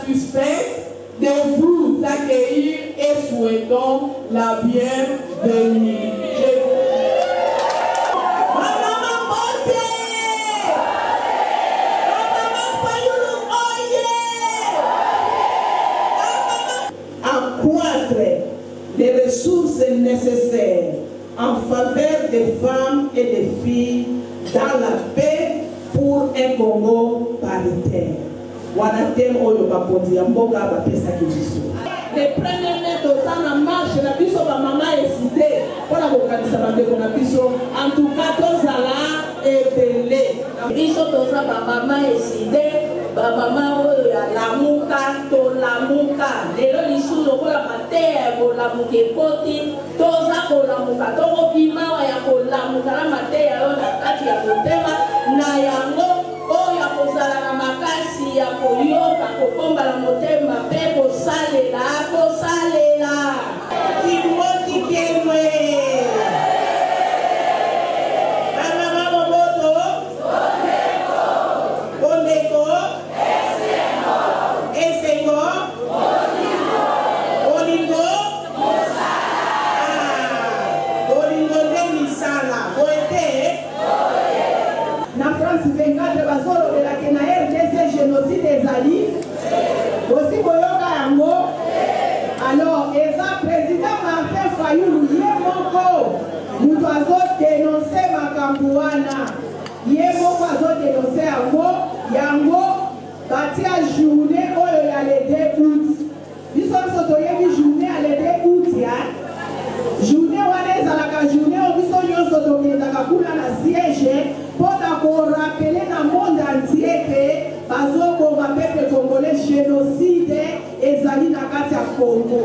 satisfaite de vous accueillir et souhaitons la bienvenue. Accroître les ressources nécessaires en faveur des femmes et des filles dans la paix pour un Congo paritaire. Les premiers mètres dans la marche, la biso ba maman hésité pour la vocaliser la biso. En tout cas, tous là et belé. Biso tous ba maman hésité, ba maman la muka to la muka. Lelo lisu lokola mater ko la muke poti, toza ko la muka to bima ya ko la muka la mater yo na kati ya motema na yango. Oya kozala na makasi ya koyoka kokomba na motema pe kosalela kimoti kemwe mama mamoboto bondeko esengo olingo nde misala boete na France 24 bazolo de la Kena RDC génocide des alliés aussi boyoka yango. Alors eza président Martin Fayulu ye moko mutu azo dénoncer makambo wana ye moko azo dénoncer yango batia journée oyo ya le 2 août biso biso toyebi journée ya le 2 août ya journée wana ezalaka journée oyo biso nyonso tokendaka kuna na siège mpona korapele na monde entier ke bazoboma peuple congolais génocide ezali na kati ya Congo.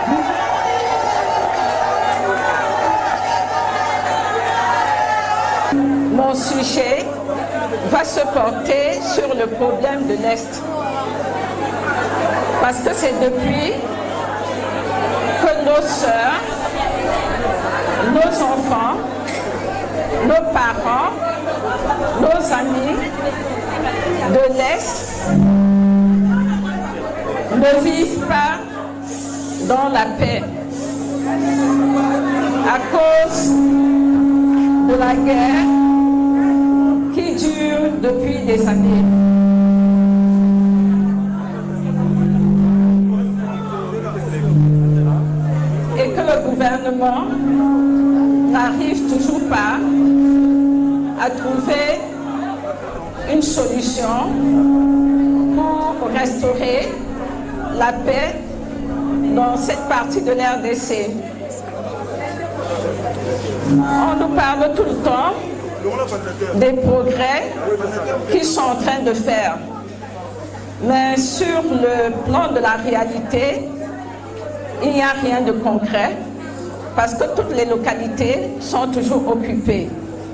Mon sujet va se porter sur le problème de l'Est. Parce que c'est depuis que nos sœurs, nos enfants, nos parents, nos amis de l'Est ne vivent pas dans la paix à cause de la guerre qui dure depuis des années. Et que le gouvernement n'arrive toujours pas à trouver une solution pour restaurer la paix dans cette partie de l'RDC. On nous parle tout le temps des progrès qu'ils sont en train de faire. Mais sur le plan de la réalité, il n'y a rien de concret parce que toutes les localités sont toujours occupées.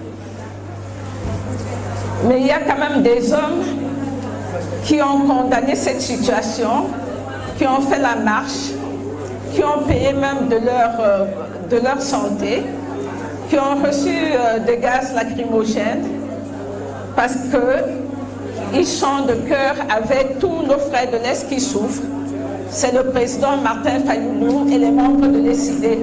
Mais il y a quand même des hommes qui ont condamné cette situation, qui ont fait la marche, qui ont payé même de leur santé, qui ont reçu des gaz lacrymogènes parce qu'ils sont de cœur avec tous nos frères de l'Est qui souffrent. C'est le président Martin Fayulu et les membres de l'ECD.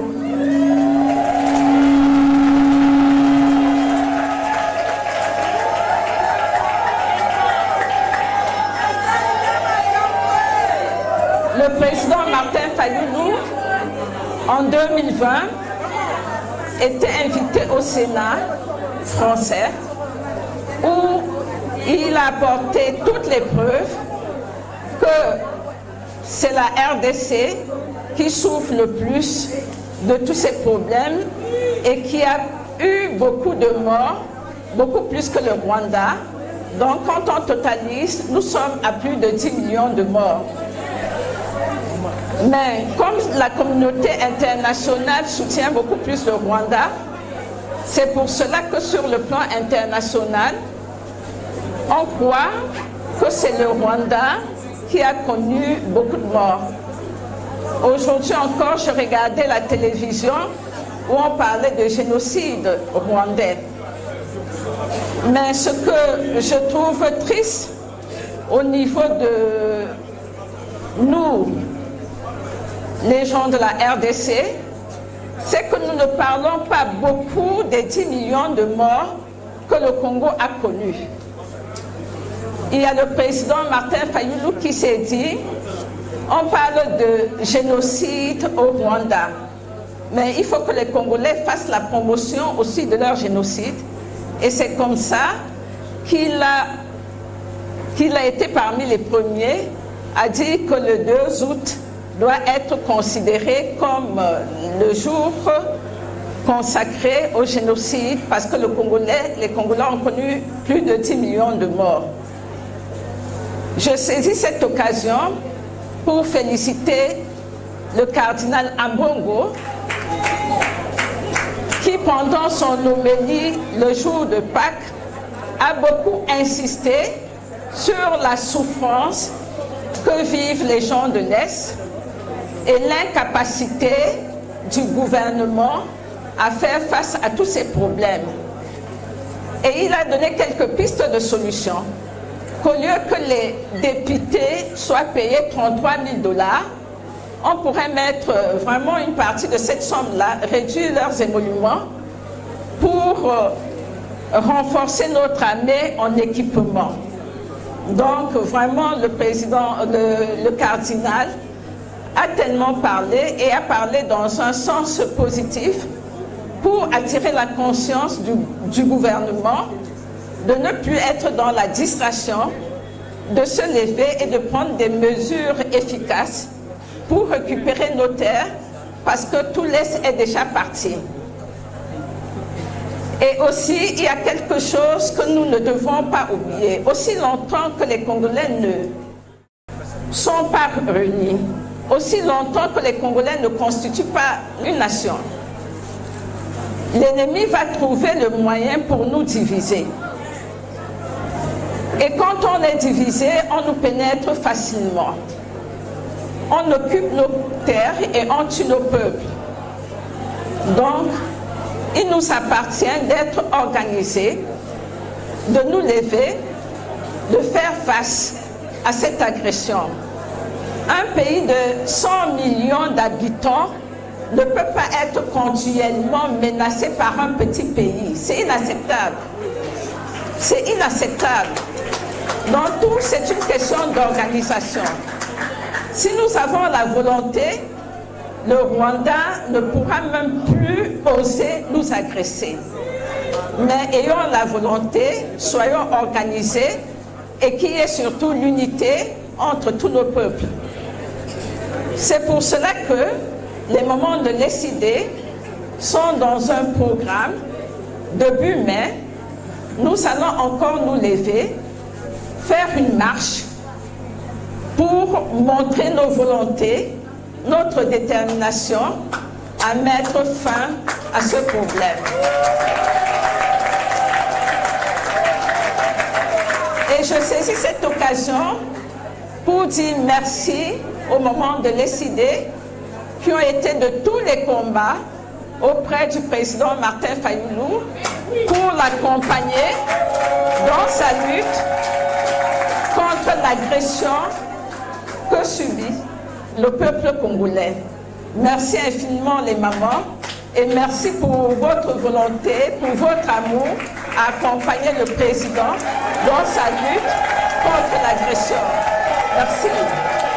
Le président Martin Fayulu, en 2020, était invité au Sénat français où il a apporté toutes les preuves que c'est la RDC qui souffre le plus de tous ces problèmes et qui a eu beaucoup de morts, beaucoup plus que le Rwanda. Donc quand on totalise, nous sommes à plus de 10 millions de morts. Mais comme la communauté internationale soutient beaucoup plus le Rwanda, c'est pour cela que sur le plan international, on croit que c'est le Rwanda qui a connu beaucoup de morts. Aujourd'hui encore, je regardais la télévision où on parlait de génocide rwandais. Mais ce que je trouve triste au niveau nous, les gens de la RDC, c'est que nous ne parlons pas beaucoup des 10 millions de morts que le Congo a connus. Il y a le président Martin Fayulu qui s'est dit, on parle de génocide au Rwanda, mais il faut que les Congolais fassent la promotion aussi de leur génocide. Et c'est comme ça qu'il a été parmi les premiers à dire que le 2 août doit être considéré comme le jour consacré au génocide parce que les Congolais ont connu plus de 10 millions de morts. Je saisis cette occasion pour féliciter le cardinal Ambongo qui, pendant son homélie le jour de Pâques, a beaucoup insisté sur la souffrance que vivent les gens de l'Est et l'incapacité du gouvernement à faire face à tous ces problèmes. Et il a donné quelques pistes de solutions. Qu'au lieu que les députés soient payés 33 000 $, on pourrait mettre vraiment une partie de cette somme-là, réduire leurs émoluments pour renforcer notre armée en équipement. Donc vraiment le président, le cardinal a tellement parlé et a parlé dans un sens positif pour attirer la conscience du gouvernement de ne plus être dans la distraction, de se lever et de prendre des mesures efficaces pour récupérer nos terres parce que tout l'Est est déjà parti. Et aussi, il y a quelque chose que nous ne devons pas oublier. Aussi longtemps que les Congolais ne sont pas réunis, aussi longtemps que les Congolais ne constituent pas une nation, l'ennemi va trouver le moyen pour nous diviser. Et quand on est divisé, on nous pénètre facilement. On occupe nos terres et on tue nos peuples. Donc, il nous appartient d'être organisés, de nous lever, de faire face à cette agression. Un pays de 100 millions d'habitants ne peut pas être continuellement menacé par un petit pays. C'est inacceptable. C'est inacceptable. Dans tout, c'est une question d'organisation. Si nous avons la volonté, le Rwanda ne pourra même plus oser nous agresser. Mais ayons la volonté, soyons organisés et qu'il y ait surtout l'unité entre tous nos peuples. C'est pour cela que les moments de décider sont dans un programme. Début mai, nous allons encore nous lever, faire une marche pour montrer nos volontés, notre détermination à mettre fin à ce problème. Et je saisis cette occasion pour dire merci au moment de décider qui ont été de tous les combats auprès du président Martin Fayulu pour l'accompagner dans sa lutte contre l'agression que subit le peuple congolais. Merci infiniment les mamans et merci pour votre volonté, pour votre amour à accompagner le président dans sa lutte contre l'agression. Merci.